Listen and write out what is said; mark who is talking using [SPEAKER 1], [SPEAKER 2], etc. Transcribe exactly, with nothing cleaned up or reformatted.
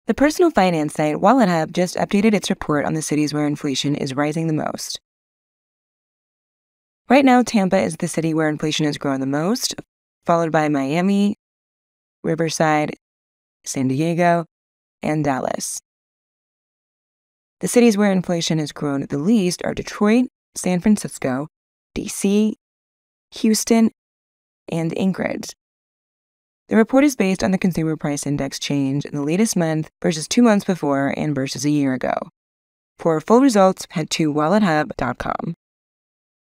[SPEAKER 1] The personal finance site WalletHub just updated its report on the cities where inflation is rising the most. Right now, Tampa is the city where inflation is growing the most, followed by Miami, Riverside, San Diego, and Dallas. The cities where inflation has grown the least are Detroit, San Francisco, D C, Houston, and Anchorage. The report is based on the Consumer Price Index change in the latest month versus two months before and versus a year ago. For full results, head to wallet hub dot com.